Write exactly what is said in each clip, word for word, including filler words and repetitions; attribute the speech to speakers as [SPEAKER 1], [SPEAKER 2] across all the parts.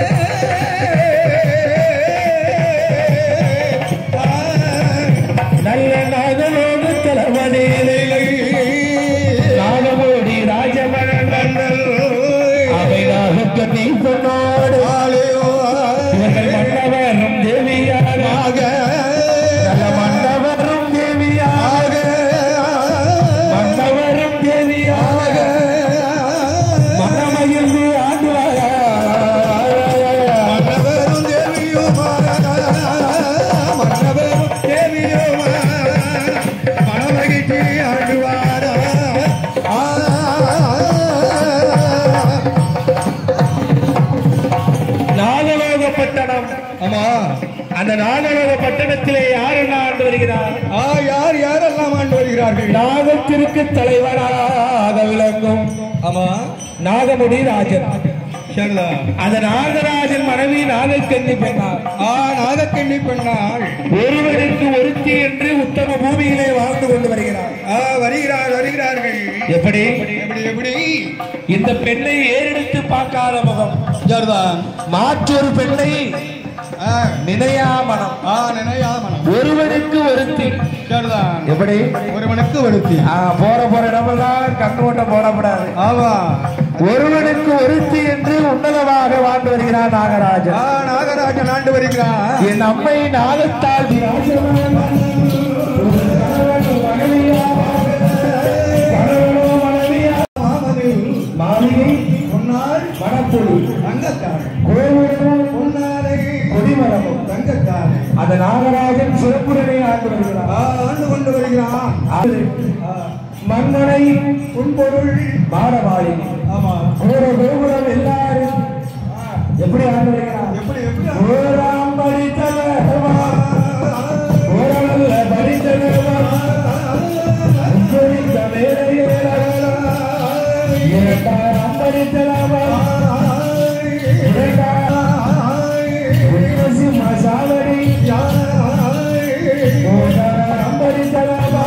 [SPEAKER 1] நல்ல நாகலோடு தலைவனே நாகமோடி ராஜமணன் அவை நாகக்க நீ பொன்னோடு இவர்கள் மன்னவரும் தேவியாக நல்ல மன்னவரும் தேவியாக மன்னவரும் தேவியாக மனமகிழ்ந்து ஆண்டுவாக மன்னவரும் தேவியுமாக மன்னவரும் தேவியுமாக மனமகிழ்ச்சி ஆண்டுவார நாகலோகப்பட்டணம். ஆமா, அந்த நாகலோக பட்டணத்திலே யாரெல்லாம் ஆண்டு வருகிறார்? யார் யாரெல்லாம் ஆண்டு வருகிறார்கள்? நாகத்திற்கு தலைவராக விளங்கும் ஆமா நாகமுடி ராஜன். அந்த நாகராஜன் மனைவி நாகக்கண்ணி பெண்ணாள். ஆ நாகக்கண்ணி பெண்ணாள் ஒருவருக்கு ஒருத்தி என்று உத்தம பூமியிலே வாழ்ந்து கொண்டு வருகிறார். ஆ வருகிறார் வருகிறார்கள். எப்படி எப்படி எப்படி இந்த பெண்ணை ஏறெடுத்து பார்க்காத முகம் மாற்றொரு பெண்ணை நினையாமனம் நினையாமனம் ஒருவனுக்கு ஒருத்தி எப்படி ஒருவனுக்கு ஒருத்தி போற போற இடமெல்லாம் கண்ணு ஓட்ட போடப்படாது. ஆமா ஒருவனுக்கு ஒருத்தி என்று உன்னதமாக வாழ்ந்து வருகிறார் நாகராஜன். நாகராஜன் ஆண்டு வருகிறார். என் அம்மை நாகத்தால் மாளிகை பொன்னால் மணப்பொழி தங்கத்தாள் கோவில் பொன்னாலை கொடிமரமும் தங்கத்தாள். அந்த நாகராஜன் சிறப்புடனே ஆண்டு வருகிறார். ஆண்டு கொண்டு வருகிறான். மன்னனை உன்பொருள் பாரவாளினி. ஆமா ஒரு கோபுரம் எல்லாரும் எப்படி ஆண்டு வருகிறார்? எப்படி எப்படி ஓராம் படித்தலவா ஓரல்ல படித்தலவா உங்களின் மேலையே இரண்டாம் படித்தலவா மசாவரி ஓராம் படித்தலவா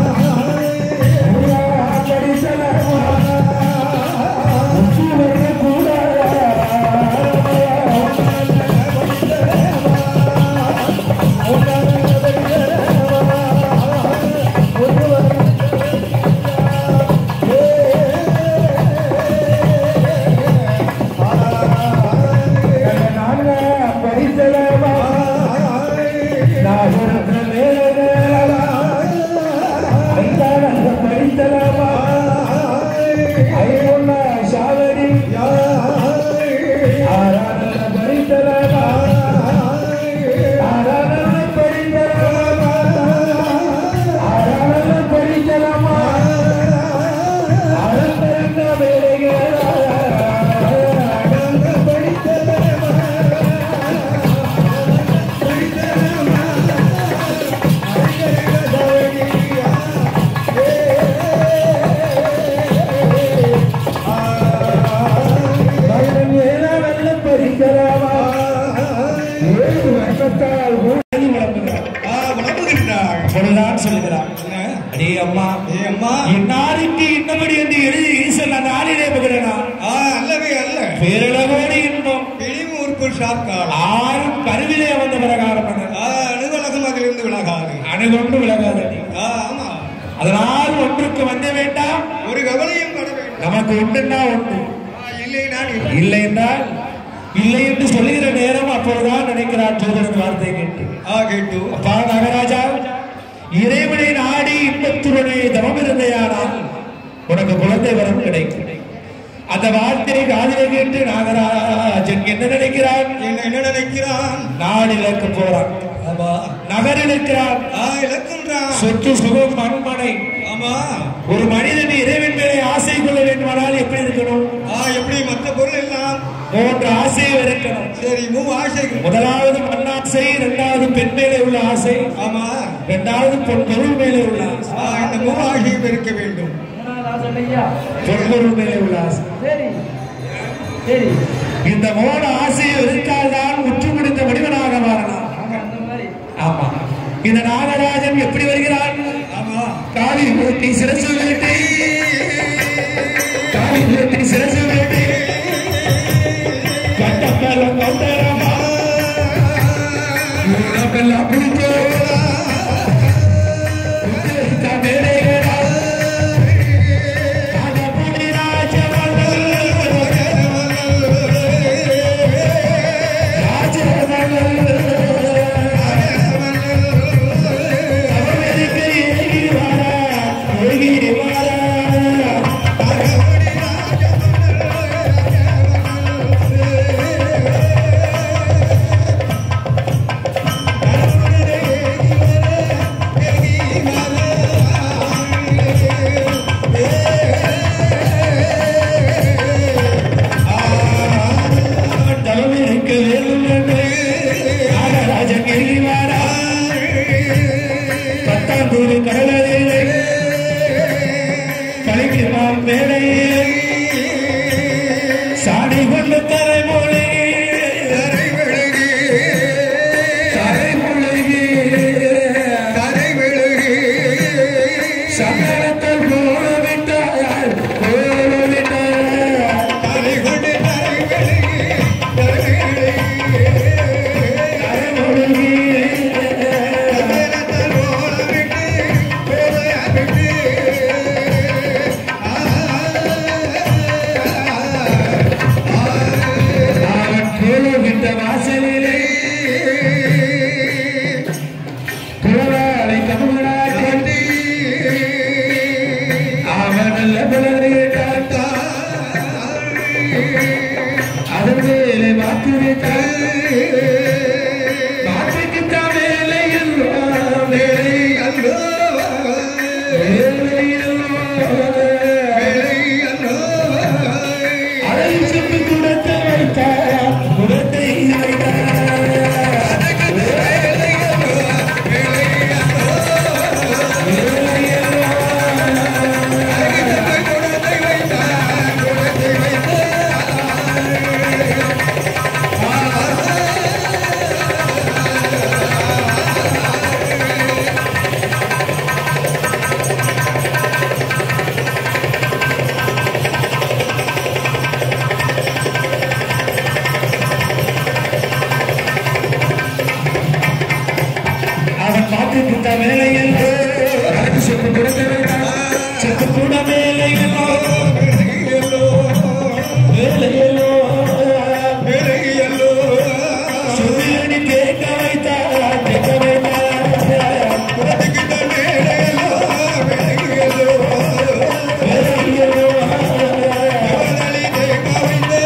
[SPEAKER 1] அணுகொண்டு விலகாது. அதனால் ஒன்றுக்கு வந்து வேண்டாம், ஒரு கவலையும் நமக்கு உண்டுன்னா உண்டு, இல்லை என்றால் இல்லை என்று சொல்லுகிற நேரம் அப்பொழுதுதான் நினைக்கிறார் ஜோதிடன் வார்த்தை கேட்டு. கேட்டு அப்பா நாகராஜா, இறைவனை நாடி இன்பத்துடனே தவம் இருந்தையானால் உனக்கு குழந்தை வரம் கிடைக்கும். அந்த வார்த்தையை காதிலே கேட்டு நாகராஜன் என்ன நினைக்கிறான்? என்ன நினைக்கிறான்? நாடு இழக்க போறான், நகர் இழக்கிறான், சொத்து சுகம் மண்மனை. ஆமா, ஒரு மனிதன் இறைவன் மேலே ஆசை கொள்ள வேண்டுமானால் எப்படி இருக்கணும்? எப்படி மற்ற பொருள் எல்லாம் மூன்று ஆசை இருக்கணும். சரி, மூணு ஆசை. முதலாவது மண்ணாசை, இரண்டாவது பெண் மேலே உள்ள ஆசை, ஆமா, இரண்டாவது பொருள் மேலே உள்ள ஆசை. இந்த மூணு ஆசையும் இருக்க வேண்டும். பொருள் மேலே உள்ள ஆசை. சரி சரி, இந்த மூணு ஆசையை இருக்கால்தான் முற்று முடிந்த மனிதனாக மாறலாம். ஆமா, இந்த நாகராஜன் எப்படி வருகிறான்? ஆமா, காளி மூர்த்தி சிரசு வேட்டை, காளி மூர்த்தி சிரசு வேட்டை, கட்டக்காலம் மௌத்தரமா உனக்கெல்லாம் பிடிச்சோ சாடி கொண்டு தரை மொழி தரை விழுகி தரை முழுகி தரை விழுகி சமயத்தில் போல விட்டார் போல விட்டார் தரை கொண்டு தரை விழுகி தரை விழுகி தரை முழுகி சமயத்தில் போல விட்டு போல விட்டு வாசலிலே புலவாளை தமிழாட்டி அவன் நல்ல புலரை காத்தா அதன் மேலே மாற்றிவிட்டார் மாற்றிக்கிட்ட வேலை அல்லோ வேலை அல்லோ வேலை அல்லோ வேலை அல்லோ அதை சொல்லி குடத்தை வைத்தார் குடத்தை வேலையல்லோ செத்து கூட செத்து கூட வேலையல்லோ வேலையல்லோ வேலையல்லோ சுதியடி கேட்க வைத்தா கேட்க வைத்தா குடத்துக்கிட்ட வேலையல்லோ வேலையல்லோ வேலையல்லோ வேலை கேட்க வைத்தா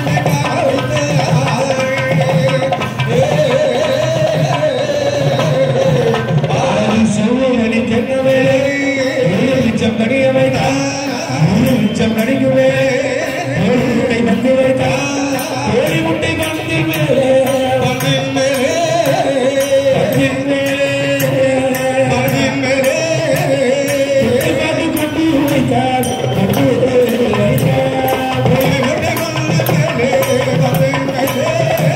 [SPEAKER 1] கடிய வைத்தா மிச்சம் கடிக்குவே கோழி முட்டை வந்து வைத்தா கோழி முட்டை பந்தின் மேலே பந்தின் மேலே பந்தின் மேலே பந்தின் மேலே பார்த்து கொண்டு வைத்தார் கொண்டு வைத்தார் கோழி முட்டை பந்தின் மேலே பந்தின் மேலே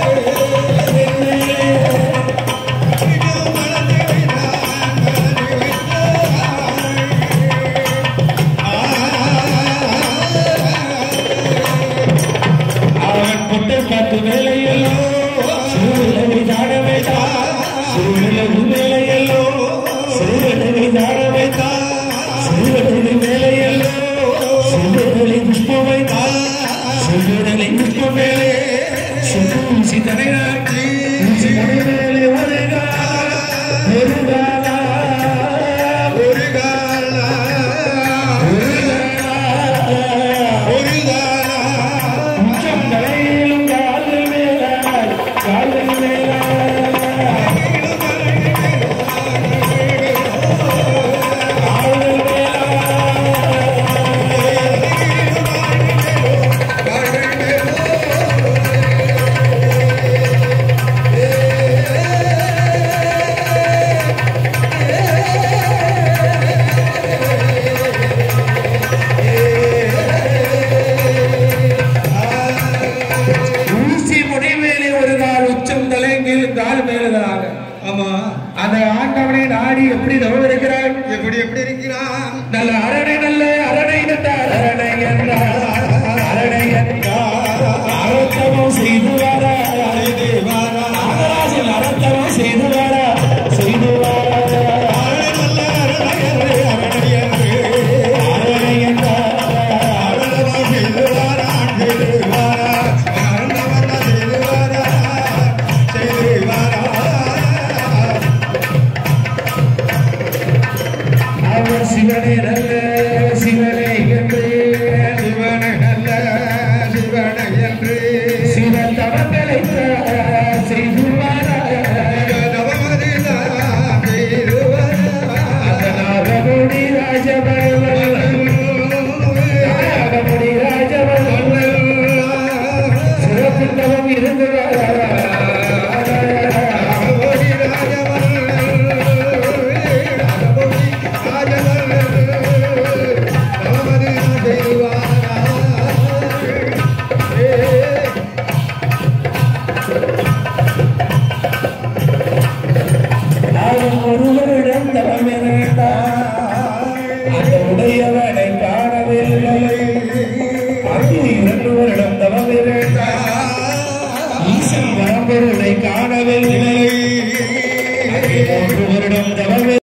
[SPEAKER 1] வேலையல்லோ சூழலை தாட வைத்தா சூழலகு வேலையல்லோ சூழலை தாட வைத்தா சூழலை வேலையல்லோ சூழலை புஷ்ப வைத்தா சூழலை புஷ்ப வேலை சுசி தனை நாட்டி தனை வேலை வருகா ஒரு காலா ஒரு காலா ஒரு காலா ஒரு காலா உச்சம் தலையிலும் அந்த ஆண்டவனை நாடி எப்படி தவம் இருக்கிறார் எப்படி எப்படி இருக்கிறார் நல்ல அரணை நல்ல அரணை என்றார் அரணை என்றார் அரணை என்றார் ஆரோக்கியமும் செய்து வர ஒரு வருடம் தவம் அந்த உடையவனை காணவில்லை அது இரண்டு வருடம் தவம் ஈசன் பரம்பொருளை காணவில்லை மூன்று வருடம் தவம்